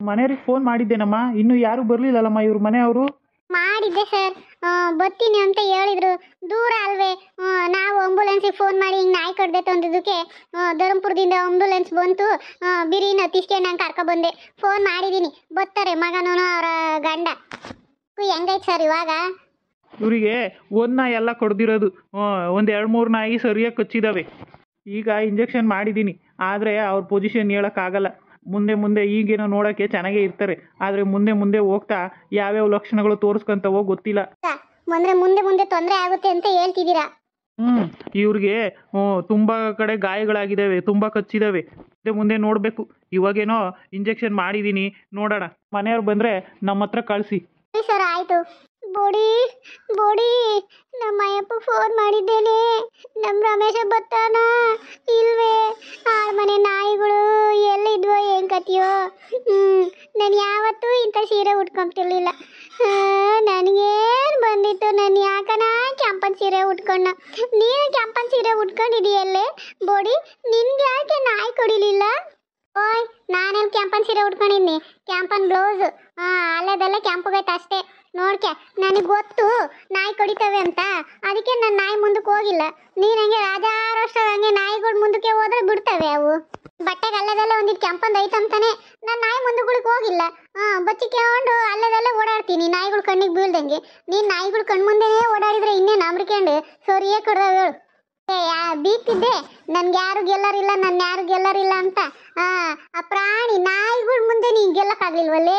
ಮನೆಯವ್ರಿಗೆ ಫೋನ್ ಮಾಡಿದ್ದೇನಮ್ಮ, ಇನ್ನೂ ಯಾರೂ ಬರಲಿಲ್ಲಲ್ಲಮ್ಮ ಇವ್ರ ಮನೆಯವರು. ಮಾಡಿದ್ದೆ ಸರ್, ಬರ್ತೀನಿ ಅಂತ ಹೇಳಿದ್ರು. ದೂರ ಅಲ್ವೇ, ನಾವು ಆಂಬುಲೆನ್ಸಿಗೆ ಫೋನ್ ಮಾಡಿ ಹಿಂಗೆ ನಾಯಿ ಕಡ್ದೈತೆ ಅಂದಿದ್ದಕ್ಕೆ ಧರ್ಮಪುರದಿಂದ ಆಂಬುಲೆನ್ಸ್ ಬಂತು. ಬಿರಿನ ತಿಸ್ಕೊಂಡು ನಂಗೆ ಕರ್ಕೊಬಂದೆ. ಫೋನ್ ಮಾಡಿದ್ದೀನಿ, ಬರ್ತಾರೆ ಮಗನೂ ಅವರ ಗಂಡ. ಹೆಂಗೈತೆ ಸರ್ ಇವಾಗ? ಇವರಿಗೆ ಒಂದು ನಾಯಿ ಎಲ್ಲ ಕೊಡ್ದಿರೋದು, ಒಂದು 2-3 ನಾಯಿ ಸರಿಯಾಗಿ ಕಚ್ಚಿದ್ದಾವೆ. ಈಗ ಇಂಜೆಕ್ಷನ್ ಮಾಡಿದ್ದೀನಿ, ಆದರೆ ಅವ್ರ ಪೊಸಿಷನ್ ಹೇಳೋಕ್ಕಾಗಲ್ಲ. ಮುಂದೆ ಮುಂದೆ ಈಗೇನೋ ನೋಡೋಕ್ಕೆ ಚೆನ್ನಾಗೇ ಇರ್ತಾರೆ, ಆದರೆ ಮುಂದೆ ಮುಂದೆ ಹೋಗ್ತಾ ಯಾವ್ಯಾವ ಲಕ್ಷಣಗಳು ತೋರಿಸ್ಕೊಂತವೋ ಗೊತ್ತಿಲ್ಲ. ಅಂದರೆ ಮುಂದೆ ಮುಂದೆ ತೊಂದರೆ ಆಗುತ್ತೆ ಅಂತ ಹೇಳ್ತಿದ್ದೀರಾ? ಇವ್ರಿಗೆ ತುಂಬ ಕಡೆ ಗಾಯಗಳಾಗಿದ್ದಾವೆ, ತುಂಬ ಕಚ್ಚಿದ್ದಾವೆ. ಮುಂದೆ ಮುಂದೆ ನೋಡಬೇಕು. ಇವಾಗೇನೋ ಇಂಜೆಕ್ಷನ್ ಮಾಡಿದ್ದೀನಿ, ನೋಡೋಣ. ಮನೆಯವ್ರು ಬಂದರೆ ನಮ್ಮ ಹತ್ರ ಕಳಿಸಿ. ಸರ್ ಆಯಿತು. ಬೋಡಿ ಬೋಡಿ, ನಮ್ಮ ಅಯ್ಯಪ್ಪ ಫೋನ್ ಮಾಡಿದ್ದೇನೆ. ನಮ್ಮ ರಮೇಶ ಬತ್ತಾನ ಇಲ್ವೇ? ಮನೆ ನಾಯಿಗಳು ಎಲ್ಲಿದ್ವೋ ಏನು ಕತಿಯೋ. ನಾನು ಯಾವತ್ತೂ ಇಂಥ ಸೀರೆ ಉಟ್ಕೊಂತಿರ್ಲಿಲ್ಲ. ನನಗೇನು ಬಂದಿತ್ತು? ನಾನು ಯಾಕನ ಕೆಂಪನ್ ಸೀರೆ ಉಟ್ಕೊಂಡ. ನೀನು ಕೆಂಪನ್ ಸೀರೆ ಉಟ್ಕೊಂಡಿದೀಯಲ್ಲೇ ಬೋಡಿ, ನಿನ್ಗೆ ಯಾಕೆ ನಾಯಿ ಕೊಡಿಲಿಲ್ಲ? ಓಯ್, ನಾನೇನು ಕೆಂಪನ್ ಸೀರೆ ಉಟ್ಕೊಂಡಿದ್ನಿ, ಕೆಂಪನ್ ಬ್ಲೌಸು. ಅಲ್ಲದಲ್ಲೇ ಕೆಂಪಗೈತೆ ಅಷ್ಟೇ. ನೋಡ್ಕೆ, ನನಗೆ ಗೊತ್ತು ನಾಯಿ ಕಡಿತವೆ ಅಂತ, ಅದಕ್ಕೆ ನಾನು ನಾಯಿ ಮುಂದಕ್ಕೆ ಹೋಗಿಲ್ಲ. ನೀನು ಹಂಗೆ ರಾಜಾರೋಷ್ಟ್ರ ಹಂಗೆ ನಾಯಿಗಳು ಮುಂದಕ್ಕೆ ಹೋದ್ರೆ ಬಿಡ್ತವೆ ಅವು. ಬಟ್ಟೆಗೆ ಅಲ್ಲದಲ್ಲೇ ಒಂದಿಟ್ಟು ಕೆಂಪಂದು ಐತಂತಾನೆ ನಾನು ನಾಯಿ ಮುಂದಗಳಿಗೆ ಹೋಗಿಲ್ಲ. ಬಚ್ಚಿಕೊಂಡು ಅಲ್ಲದಲ್ಲೇ ಓಡಾಡ್ತೀನಿ ನಾಯಿಗಳು ಕಣ್ಣಿಗೆ ಬೀಳ್ದಂಗೆ. ನೀನು ನಾಯಿಗಳು ಕಣ್ಣು ಮುಂದೆನೇ ಓಡಾಡಿದ್ರೆ ಇನ್ನೇನು ಅಮ್ರಿಕೊಂಡು ಸರಿಯೇ ಕೊಡ್ದವೇಳು. ಬೀಗ್ತಿದ್ದೆ ನನ್ಗೆ ಯಾರು ಗೆಲ್ಲರಿಲ್ಲ, ನನ್ನ ಯಾರು ಗೆಲ್ಲರಿಲ್ಲ ಅಂತ. ಆ ಪ್ರಾಣಿ ನಾಯಿಗಳ ಮುಂದೆ ನೀನು ಗೆಲ್ಲಕ್ಕಾಗ್ಲಿಲ್ವಲ್ಲೇ?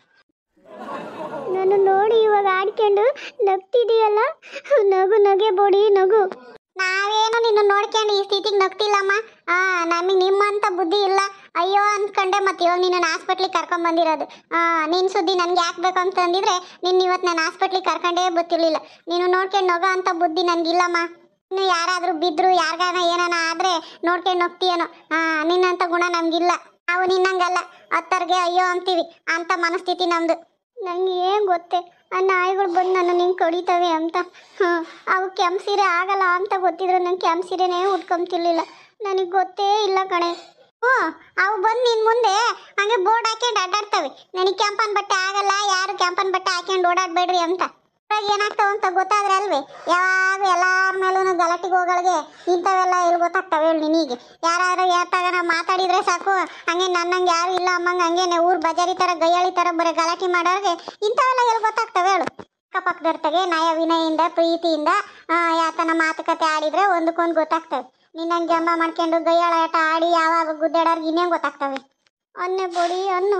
ನಾನು ನೋಡಿ ಇವಾಗ ಆಡ್ಕೊಂಡು ನಗ್ತಿದೀಯಲ್ಲ, ನಗು ನಗೆ ಬೋಡಿ ನಗು. ನಾವೇನು ನಿನ್ನ ನೋಡ್ಕೊಂಡು ಈ ಸ್ಥಿತಿಗೆ ನಗ್ತಿಲ್ಲಮ್ಮ. ನಮಗೆ ನಿಮ್ಮಂತ ಬುದ್ಧಿ ಇಲ್ಲ. ಅಯ್ಯೋ ಅಂದ್ಕೊಂಡೆ ಮತ್ತೆ ಇವಾಗ ನಿನ್ನ ಹಾಸ್ಪಿಟ್ಲಿಗೆ ಕರ್ಕೊಂಡ್ ಬಂದಿರೋದು. ನಿನ್ನ ಸುದ್ದಿ ನನಗೆ ಯಾಕೆ ಬೇಕು ಅಂತಂದಿದ್ರೆ ನಿನ್ನ ಇವತ್ತು ನಾನು ಹಾಸ್ಪಿಟ್ಲಿಗೆ ಕರ್ಕೊಂಡೇ ಗೊತ್ತಿರಲಿಲ್ಲ. ನೀನು ನೋಡ್ಕೊಂಡು ನಗೋ ಅಂತ ಬುದ್ಧಿ ನನಗಿಲ್ಲಮ್ಮ. ಇನ್ನು ಯಾರಾದರೂ ಬಿದ್ದರು ಯಾರಿಗಾನ ಏನಾನ ಆದರೆ ನೋಡ್ಕೊಂಡು ನಗ್ತೀಯೇನೋ. ನಿನ್ನಂಥ ಗುಣ ನಮಗಿಲ್ಲ. ನಾವು ನಿನ್ನಂಗಲ್ಲ, ಹತ್ತರ್ಗೆ ಅಯ್ಯೋ ಅಂತೀವಿ ಅಂತ ಮನಸ್ಥಿತಿ ನಮ್ಮದು. ನನಗೆ ಏನು ಗೊತ್ತೇ ಆ ನಾಯಿಗಳು ಬಂದು ನನ್ನ ನಿಂಗೆ ಕಡಿತವೆ ಅಂತ. ಅವು ಕೆಂಪು ಸೀರೆ ಆಗಲ್ಲ ಅಂತ ಗೊತ್ತಿದ್ರು ನಂಗೆ ಕೆಂಪು ಸೀರೆನೇ ಉಟ್ಕೊಂತಿರ್ಲಿಲ್ಲ. ನನಗೆ ಗೊತ್ತೇ ಇಲ್ಲ ಕಣೆ. ಅವು ಬಂದು ನಿನ್ನ ಮುಂದೆ ಹಂಗೆ ಬೋರ್ಡ್ ಹಾಕ್ಯಂಡು ಅಡ್ಡಾಡ್ತವೆ, ನನಗೆ ಕೆಂಪನ್ ಬಟ್ಟೆ ಆಗಲ್ಲ, ಯಾರು ಕೆಂಪನ್ ಬಟ್ಟೆ ಹಾಕ್ಯಂಡು ಓಡಾಡಬೇಡ್ರಿ ಅಂತ. ಏನಾಗ್ತಾವ ಅಂತ ಗೊತ್ತಾದ್ರೆ ಅಲ್ವೇ ಯಾವಾಗ ಎಲ್ಲಾರ ಮೇಲೂ ಗಲಾಟಿಗೆ ಹೋಗಳಿಗೆ ಇಂಥವೆಲ್ಲ ಎಲ್ಲಿ ಗೊತ್ತಾಗ್ತವೆ ಹೇಳಿ ನಿನಗೆ? ಯಾರು ಯಾತಾಗ ನಾವು ಮಾತಾಡಿದ್ರೆ ಸಾಕು ಹಂಗೆ ನನ್ನಂಗೆ ಯಾರು ಇಲ್ಲ ಅಮ್ಮಂಗೆ ಹಂಗೇನೆ ಊರು ಬಜಾರಿ ಥರ ಗಯ್ಯಾಳಿ ಥರ ಬರೀ ಗಲಾಟೆ ಮಾಡೋರಿಗೆ ಇಂಥವೆಲ್ಲ ಎಲ್ಲಿ ಗೊತ್ತಾಗ್ತವೆ ಹೇಳು? ಅಕ್ಕಪಕ್ಕದರ್ತಗೆ ನಯ ವಿನಯಿಂದ ಪ್ರೀತಿಯಿಂದ ಯಾತನ ಮಾತುಕತೆ ಆಡಿದ್ರೆ ಒಂದಕ್ಕೊಂದು ಗೊತ್ತಾಗ್ತವೆ. ನಿನ್ನಂಗೆ ಜಂಬ ಮಾಡ್ಕೊಂಡು ಗಯ್ಯಾಳ ಆಟ ಆಡಿ ಯಾವಾಗ ಗುದ್ದಾಡೋರ್ಗೆ ಇನ್ನೇನು ಗೊತ್ತಾಗ್ತವೆ? ಅನ್ನೆ ಬೋಡಿ ಅನ್ನು.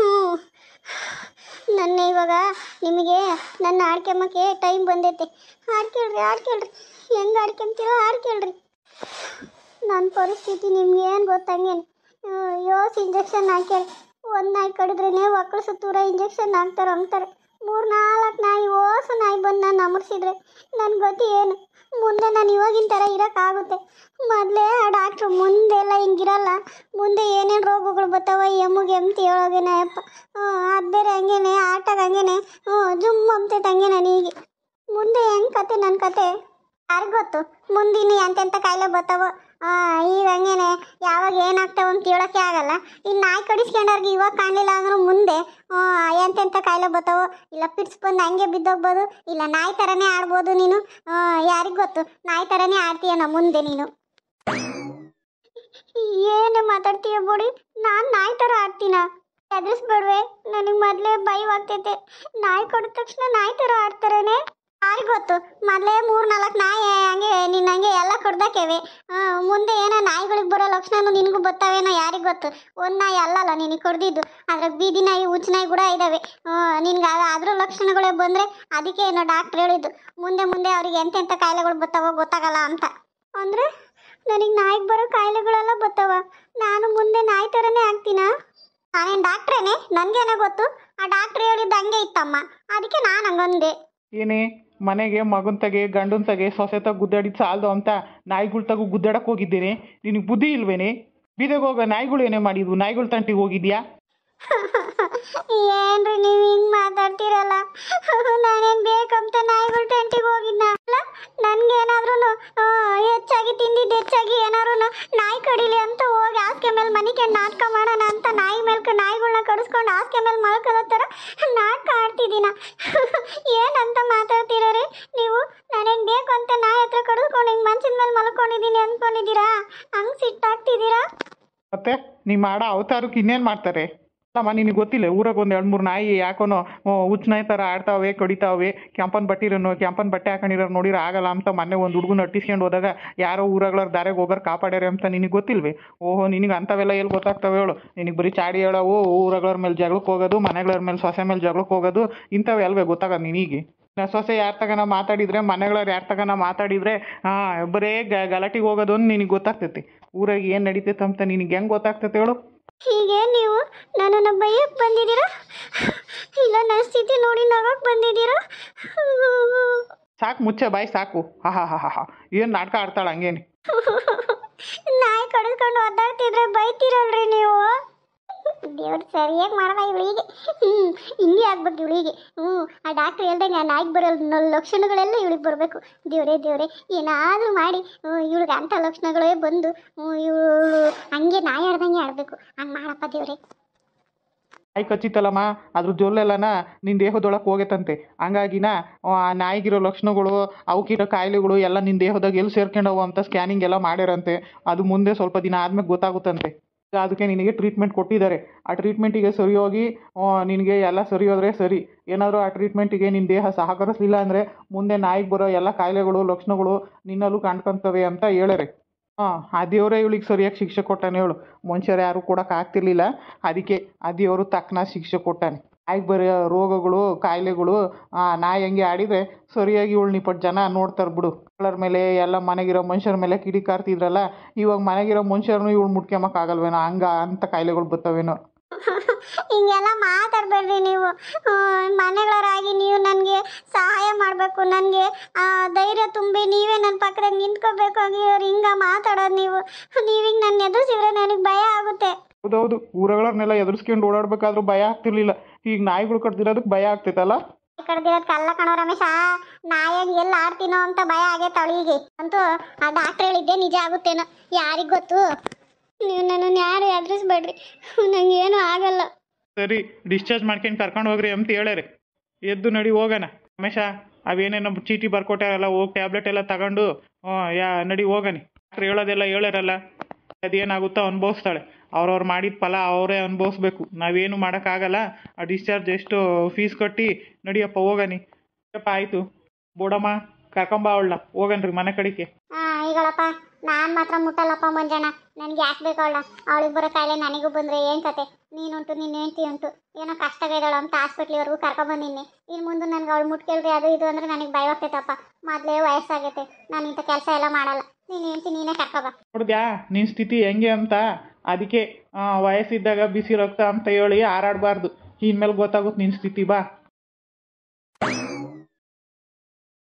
ನನ್ನ ಇವಾಗ ನಿಮಗೆ ನನ್ನ ಆಡ್ಕೆಮ್ಮಕ್ಕೆ ಟೈಮ್ ಬಂದೈತೆ. ಆಡ್ಕೇಳ್ರಿ ಹೆಂಗೆ ಆಡ್ಕೊಂತೀರೋ ಆಡ್ಕೇಳ್ರಿ. ನನ್ನ ಪರಿಸ್ಥಿತಿ ನಿಮ್ಗೆ ಏನು ಗೊತ್ತಂಗೇನು? ಯೋಸ್ ಇಂಜೆಕ್ಷನ್ ಹಾಕ್ಯಾರ. ಒಂದು ನಾಯಿ ಕಡಿದ್ರೇ ಒಕ್ಕಳು ಸುತ್ತೂರ ಇಂಜೆಕ್ಷನ್ ಹಾಕ್ತಾರೆ ಅಂತಾರೆ. 3-4 ನಾಯಿ ಓಸು ನಾಯಿ ಬಂದು ನಾನು ಅಮರ್ಸಿದ್ರೆ ನನ್ನ ಗತಿ ಏನು? ಮುಂದೆ ನಾನು ಇವಾಗಿನ ಥರ ಇರೋಕ್ಕಾಗುತ್ತೆ? ಮೊದಲೇ ಆ ಡಾಕ್ಟ್ರು ಮುಂದೆಲ್ಲ ಹಿಂಗಿರಲ್ಲ, ಮುಂದೆ ಏನೇನು ರೋಗಗಳು ಬರ್ತಾವ ಎಮ್ಮಿಗೆ ಎಂತ ಹೇಳೋಗೇನೆ ಅಪ್ಪ. ಅದು ಬೇರೆ ಹಂಗೇನೆ ಆಟಾಗ ಹಂಗೇನೆ ಜುಮ್ ಅಂತೈತೆ ಹಂಗೆ ನನಗೆ. ಮುಂದೆ ಹೆಂಗೆ ಕತೆ ನನ್ನ ಕತೆ ಯಾರಿಗೆ ಗೊತ್ತು? ಮುಂದಿನ ಎಂತೆಂಥ ಕಾಯಿಲೆ ಬರ್ತಾವೋ. ಈಗ ಹಂಗೇನೆ ಯಾವಾಗ ಏನಾಗ್ತಾವ ಅಂತ ಹೇಳೋಕ್ಕೆ ಆಗಲ್ಲ. ಇನ್ನು ನಾಯಿ ಕಡಿಸ್ಕೊಂಡವ್ರಿಗೆ ಇವಾಗ ಕಾಣಲಿಲ್ಲ ಅಂದ್ರೂ ಮುಂದೆ ಎಂತೆಂಥ ಕಾಯಿಲೆ ಬರ್ತಾವೋ. ಇಲ್ಲ ಪಿಡ್ಸ್ ಬಂದು ಹಂಗೆ ಬಿದ್ದೋಗ್ಬೋದು, ಇಲ್ಲ ನಾಯಿ ಥರನೇ ಆಡ್ಬೋದು ನೀನು. ಯಾರಿಗೆ ಗೊತ್ತು? ನಾಯಿ ಥರನೇ ಆಡ್ತೀಯನ ಮುಂದೆ ನೀನು. ಏನು ಮಾತಾಡ್ತೀಯ ಬೋಡಿ? ನಾನು ನಾಯಿ ಥರ ಆಡ್ತೀನ? ಎದುರಿಸ್ಬೇಡ್ವೆ, ನನಗೆ ಮೊದಲೇ ಭಯವಾಗ್ತೈತೆ. ನಾಯಿ ಕೊಡಿದ ತಕ್ಷಣ ನಾಯಿ ಥರ ಆಡ್ತಾರೇನೆ? ಯಾರಿಗೆ ಗೊತ್ತು? ಮೊದಲೇ 3-4 ನಾಯಿ ಹಂಗೆ ನಿನ್ನ ಹಂಗೆ ಎಲ್ಲ ಕೊಡ್ದಾಕೇವೆ. ಮುಂದೆ ಏನೋ ನಾಯಿಗಳಿಗೆ ಬರೋ ಲಕ್ಷಣನೂ ನಿನಗೂ ಬರ್ತಾವೇನೋ ಯಾರಿಗೆ ಗೊತ್ತು? ಒಂದು ನಾಯಿ ಅಲ್ಲಲ್ಲ ನಿನಗೆ ಕೊಡ್ದಿದ್ದು, ಅದ್ರಾಗ ಬೀದಿ ನಾಯಿ ಹುಚ್ಚು ನಾಯಿ ಕೂಡ ಇದ್ದಾವೆ. ನಿನ್ಗೆ ಅದ್ರ ಲಕ್ಷಣಗಳೇ ಬಂದರೆ ಅದಕ್ಕೆ ಏನೋ ಡಾಕ್ಟ್ರ್ ಹೇಳಿದ್ದು ಮುಂದೆ ಮುಂದೆ ಅವ್ರಿಗೆ ಎಂತೆಂಥ ಕಾಯಿಲೆಗಳು ಬರ್ತಾವೋ ಗೊತ್ತಾಗಲ್ಲ ಅಂತ. ಅಂದರೆ ನನಗೆ ನಾಯಿಗೆ ಬರೋ ಕಾಯಿಲೆಗಳೆಲ್ಲ ಬರ್ತಾವ, ನಾನು ಮುಂದೆ ನಾಯಿ ಥರನೇ ಆಗ್ತೀನ? ನಾನೇನು ಡಾಕ್ಟ್ರೇನೆ? ನನಗೇನೋ ಗೊತ್ತು. ಆ ಡಾಕ್ಟ್ರ್ ಹೇಳಿದ್ದು ಹಂಗೆ ಇತ್ತಮ್ಮ, ಅದಕ್ಕೆ ನಾನು ಹಂಗಂದೆ. ಏನೇ ಮನೆಗೆ ಮಗನ ತಗೆ ಗಂಡನ ತಗೆ ಸೊಸೆ ತಗ ಗುದ್ದಾಡಿದ್ದು ಸಾಲದು ಅಂತ ನಾಯಿಗಳ ತಗು ಗುದ್ದಾಡಕ್ಕೆ ಹೋಗಿದ್ದೇನೆ. ನಿನಗೆ ಬುದ್ಧಿ ಇಲ್ವೇನೆ? ಬೀದಿಗೆ ಹೋಗೋ ನಾಯಿಗಳು ಏನೇ ಮಾಡಿದ್ವು? ನಾಯಿಗಳ ತಂಟಿಗೆ ಹೋಗಿದ್ಯಾ? ಏನ್ರಿ ನೀವು ಹಿಂಗೆ ಮಾತಾಡ್ತೀರಲ್ಲ? ನಾನೇನು ಬೇಕಂತ ನಾಯಿಗಳ ಟೆಂಟಿಗೆ ಹೋಗಿದ್ನಲ್ಲ? ನನಗೇನಾದ್ರೂ ಹೆಚ್ಚಾಗಿ ತಿಂದಿದ್ದು ಹೆಚ್ಚಾಗಿ ಏನಾದ್ರು ನಾಯಿ ಕಡಿಲಿ ಅಂತ ಹೋಗಿ ಹಾಸಿಗೆ ಮೇಲೆ ಮನಿಕೊಂಡು ನಾಟಕ ಮಾಡೋಣ ಅಂತ ನಾಯಿ ಮೇಲೆ ನಾಯಿಗಳನ್ನ ಕಡಿಸ್ಕೊಂಡು ಹಾಸಿಗೆ ನೀ ಮಾಡೋ ಅವತಾರಕ್ಕೆ ಇನ್ನೇನು ಮಾಡ್ತಾರೆ ಅಲ್ಲಮ್ಮ ನಿನಗೆ ಗೊತ್ತಿಲ್ಲ ಊರಾಗ ಒಂದು 2-3 ನಾಯಿ ಯಾಕೋನೋ ಹುಚ್ಚ ನಾಯಿ ಥರ ಆಡ್ತಾವೆ ಕಡಿತಾವೆ ಕೆಂಪನ್ ಬಟ್ಟೆ ಹಾಕೊಂಡಿರೋರು ನೋಡಿದ್ರೆ ಆಗಲ್ಲ ಅಂತ ಮೊನ್ನೆ ಒಂದು ಹುಡುಗನ ಅಟ್ಟಿಸ್ಕೊಂಡು ಹೋದಾಗ ಯಾರೋ ಊರಾಗ್ಲವ್ರು ದಾರಿಗೆ ಹೋಗೋರು ಕಾಪಾಡ್ಯಾರೆ ಅಂತ ನಿನಗೆ ಗೊತ್ತಿಲ್ವೇ ಓಹೋ ನಿನಗೆ ಅಂಥವೆಲ್ಲ ಎಲ್ಲಿ ಗೊತ್ತಾಗ್ತವೆ ಹೇಳು ನಿನಗೆ ಬರೀ ಚಾಡಿ ಹೇಳೋವು ಊರಾಗ್ಲವ್ರ ಮೇಲೆ ಜಗಳಕ್ಕೆ ಹೋಗೋದು ಮನೆಗಳವ್ರ ಮೇಲೆ ಸೊಸೆ ಮೇಲೆ ಜಗಳಕ್ಕೆ ಹೋಗೋದು ಇಂಥವು ಅಲ್ವೇ ಗೊತ್ತಾಗೋದು ನಿನಗೆ ಸೊಸೆ ಯಾರ ತಗನ ಮಾತಾಡಿದ್ರೆ ಮನೆಗಳವ್ರು ಯಾರ ತಗನ ಮಾತಾಡಿದ್ರೆ ಬರೇ ಗಲಾಟಿಗೆ ಹೋಗೋದು ಅಂತ ನಿನಗೆ ಗೊತ್ತಾಗ್ತೈತಿ ಊರಾಗ ಏನು ನಡೀತೈತೆ ಅಂತ ನಿನಗೆ ಹೆಂಗೆ ಗೊತ್ತಾಗ್ತೈತೆ ಹೇಳು ಹೀಗೆ ನೀವು ನನ್ನನ್ನು ಬೈಯಕ್ಕೆ ಬಂದಿದ್ದೀರಾ ಇಲ್ಲ ನನ್ನ ಸ್ಥಿತಿ ನೋಡಿ ನಗಕ್ಕೆ ಬಂದಿದ್ದೀರಾ ಸಾಕು ಮುಚ್ಚೆ ಬಾಯಿ ಸಾಕು ಹಾ ಏನು ನಾಟಕ ಆಡ್ತಾಳೆ ಹಂಗೇನು ನಾಯಿ ಕಡಿಸ್ಕೊಂಡು ಒದ್ದಾಡ್ತಿದ್ರೆ ಬೈತೀರಲ್ರಿ ನೀವು ದೇವ್ರು ಸರಿಯಾಗಿ ಮಾಡಲ್ಲ ಇವಳಿಗೆ ಹಿಂಗೆ ಆಗ್ಬೇಕು ಇವಳಿಗೆ ಆ ಡಾಕ್ಟ್ರ್ ಹೇಳ್ದಂಗೆ ಆ ನಾಯಿಗೆ ಬರೋ ಲಕ್ಷಣಗಳೆಲ್ಲ ಇವಳಿಗೆ ಬರಬೇಕು ದೇವ್ರೇ ಏನಾದರೂ ಮಾಡಿ ಇವಳಿಗೆ ಅಂಥ ಲಕ್ಷಣಗಳೇ ಬಂದು ಇವಳು ಹಂಗೆ ನಾಯಿ ಆಡ್ದಂಗೆ ಆಡಬೇಕು ಹಂಗೆ ಮಾಡಪ್ಪ ದೇವ್ರೆ ನಾಯಿ ಕಚ್ಚಿತ್ತಲ್ಲಮ್ಮ ಅದ್ರ ಜೊಲ್ಲೆಲ್ಲನ ನಿನ್ನ ದೇಹದೊಳಗೆ ಹೋಗೈತಂತೆ ಹಂಗಾಗಿನ ಆ ನಾಯಿಗಿರೋ ಲಕ್ಷಣಗಳು ಅವಕ್ಕಿರೋ ಕಾಯಿಲೆಗಳು ಎಲ್ಲ ನಿನ್ನ ದೇಹದಾಗ ಎಲ್ಲಿ ಸೇರ್ಕೊಂಡವು ಅಂತ ಸ್ಕ್ಯಾನಿಂಗ್ ಎಲ್ಲ ಮಾಡ್ಯಾರಂತೆ ಅದು ಮುಂದೆ ಸ್ವಲ್ಪ ದಿನ ಆದ್ಮೇಲೆ ಗೊತ್ತಾಗುತ್ತಂತೆ ಅದಕ್ಕೆ ನಿನಗೆ ಟ್ರೀಟ್ಮೆಂಟ್ ಕೊಟ್ಟಿದ್ದಾರೆ ಆ ಟ್ರೀಟ್ಮೆಂಟಿಗೆ ಸರಿ ಹೋಗಿ ನಿನಗೆ ಎಲ್ಲ ಸರಿ ಹೋದರೆ ಸರಿ ಏನಾದರೂ ಆ ಟ್ರೀಟ್ಮೆಂಟಿಗೆ ನಿನ್ನ ದೇಹ ಸಹಕರಿಸಲಿಲ್ಲ ಅಂದರೆ ಮುಂದೆ ನಾಯಿಗೆ ಬರೋ ಎಲ್ಲ ಕಾಯಿಲೆಗಳು ಲಕ್ಷಣಗಳು ನಿನ್ನಲ್ಲೂ ಕಾಣ್ಕೊತವೆ ಅಂತ ಹೇಳ್ಯಾರೆ ಆ ದೇವರೇ ಇವಳಿಗೆ ಸರಿಯಾಗಿ ಶಿಕ್ಷೆ ಕೊಟ್ಟಾನೆ ಹೇಳು ಮನುಷ್ಯರು ಯಾರು ಕೊಡೋಕೆ ಆಗ್ತಿರ್ಲಿಲ್ಲ ಅದಕ್ಕೆ ಆ ದೇವರು ತಕ್ಕನ ಶಿಕ್ಷೆ ಕೊಟ್ಟಾನೆ ನಾಯಿಗೆ ಬರೋ ರೋಗಗಳು ಕಾಯಿಲೆಗಳು ನಾಯಿ ಹಂಗೆ ಆಡಿದರೆ ಸರಿಯಾಗಿ ಇವಳು ನಿಪ್ಪಟ್ಟು ಜನ ನೋಡ್ತಾರೆ ಬಿಡು ಮಕ್ಕಳ ಮೇಲೆ ಎಲ್ಲ ಮನೆಗಿರೋ ಮನುಷ್ಯರ ಮೇಲೆ ಕಿಡಿಕಾರ್ತಿದ್ರಲ್ಲ ಇವಾಗ ಮನೆಗಿರೋ ಮನುಷ್ಯರನ್ನು ಇವಳು ಮುಟ್ಕೊಂಬಕ್ಕಾಗಲ್ವೇನೋ ಅಂಥ ಕಾಯಿಲೆಗಳು ಬರ್ತವೇನೋ ಹಿಂಗೆಲ್ಲ ಮಾತಾಡಬೇಡ್ರಿ ನೀವು ಮನೆಗಳವರಾಗಿ ನೀವು ನನಗೆ ಸಹಾಯ ಮಾಡಬೇಕು ನನಗೆ ಧೈರ್ಯ ತುಂಬಿ ನೀವೇ ನನ್ನ ಪಕ್ಕದಾಗ ನಿಂತ್ಕೋಬೇಕಾಗಿರೋರು ಹಿಂಗೆ ಮಾತಾಡೋದು ನೀವು ನೀವೀಗ ನನ್ನ ಎದುರಿಸಿದ್ರೆ ನನಗೆ ಭಯ ಆಗುತ್ತೆ ಹೌದೌದು ಊರಗಳನ್ನೆಲ್ಲ ಎದುರಿಸ್ಕೊಂಡು ಓಡಾಡ್ಬೇಕಾದ್ರೂ ಭಯ ಆಗ್ತಿರ್ಲಿಲ್ಲ ಈಗ ನಾಯಿಗಳು ಕಟ್ದಿರೋದಕ್ಕೆ ಭಯ ಆಗ್ತೈತಲ್ಲ ಕಡ್ದಿರೋದು ಕಲ್ಲ ಕಣೋ ರಮೇಶ ನಾಯಾಗಿ ಎಲ್ಲ ಆಡ್ತೀನೋ ಅಂತ ಭಯ ಆಗೈತೆ ಅವಳಿಗೆ ಅಂತೂ ಆ ಡಾಕ್ಟ್ರ್ ಹೇಳಿದ್ದೆ ನಿಜ ಆಗುತ್ತೇನೋ ಯಾರಿಗೆ ಗೊತ್ತು ನೀವು ನನ್ನನ್ನು ಯಾರು ಎದುರಿಸ್ಬೇಡ್ರಿ ನಂಗೆ ಏನೂ ಆಗಲ್ಲ ಸರಿ ಡಿಸ್ಚಾರ್ಜ್ ಮಾಡ್ಕೊಂಡು ಕರ್ಕೊಂಡು ಹೋಗ್ರಿ ಅಂತ ಹೇಳ್ಯಾರೆ ಎದ್ದು ನಡಿ ಹೋಗೋಣ ರಮೇಶ ಅವೇನೇನೋ ಚೀಟಿ ಬರ್ಕೊಟ್ಟಾರಲ್ಲ ಹೋಗಿ ಟ್ಯಾಬ್ಲೆಟ್ ಎಲ್ಲ ತಗೊಂಡು ನಡಿ ಹೋಗನಿ ಡಾಕ್ಟ್ರ್ ಹೇಳೋದೆಲ್ಲ ಹೇಳ್ಯಾರಲ್ಲ ಅದೇನಾಗುತ್ತೋ ಅನುಭವಿಸ್ತಾಳೆ ಅವ್ರವ್ರು ಮಾಡಿದ ಫಲ ಅವರೇ ಅನುಭವಿಸ್ಬೇಕು ನಾವೇನು ಮಾಡೋಕ್ಕಾಗಲ್ಲ ಆ ಡಿಸ್ಚಾರ್ಜ್ ಎಷ್ಟು ಫೀಸ್ ಕಟ್ಟಿ ನಡಿಯಪ್ಪ ಹೋಗನಿ ಅಪ್ಪ ಆಯಿತು ಬೋಡಮ್ಮ ಕರ್ಕೊಂಬ ಅವಳನ್ನ ಹೋಗನ್ರಿ ಮನೆ ಕಡೆಗೆ ಈಗಳಪ್ಪ ನಾನು ಮಾತ್ರ ಮುಟ್ಟಲ್ಲಪ್ಪ ಮಂಜಣ್ಣ ನನಗೆ ಯಾಕೆ ಬೇಕು ಅವಳಿಗೆ ಬರೋ ಕಾಯಿಲೆ ನನಗೂ ಬಂದರೆ ಏನು ಕತೆ ನೀನುಂಟು ನಿನ್ನ ಹೆಂಡ್ತಿ ಉಂಟು ಏನೋ ಕಷ್ಟಗಳಿದಾಳು ಅಂತ ಹಾಸ್ಪಿಟ್ಲಿವರೆಗೂ ಕರ್ಕೊಂಬಂದಿನಿ ಇನ್ನು ಮುಂದೆ ನನಗೆ ಅವಳು ಮುಟ್ಕೇಳ್ರಿ ಅದು ಇದು ಅಂದರೆ ನನಗೆ ಭಯವಾಗ್ತೈತಪ್ಪ ಮೊದಲೇ ವಯಸ್ಸಾಗೈತೆ ನಾನು ಇಂಥ ಕೆಲಸ ಎಲ್ಲ ಮಾಡಲ್ಲ ನೀನು ಹೆಂಡ್ತಿ ನೀನೇ ಕರ್ಕೊಬ ನೋಡಿದ್ಯಾ ನಿನ್ನ ಸ್ಥಿತಿ ಹೆಂಗೆ ಅಂತ ಅದಕ್ಕೆ ವಯಸ್ಸಿದ್ದಾಗ ಬಿಸಿ ರಕ್ತ ಅಂತ ಹೇಳಿ ಹಾರಾಡಬಾರ್ದು ಇನ್ಮೇಲೆ ಗೊತ್ತಾಗುತ್ತೆ ನಿನ್ನ ಸ್ಥಿತಿ ಬಾ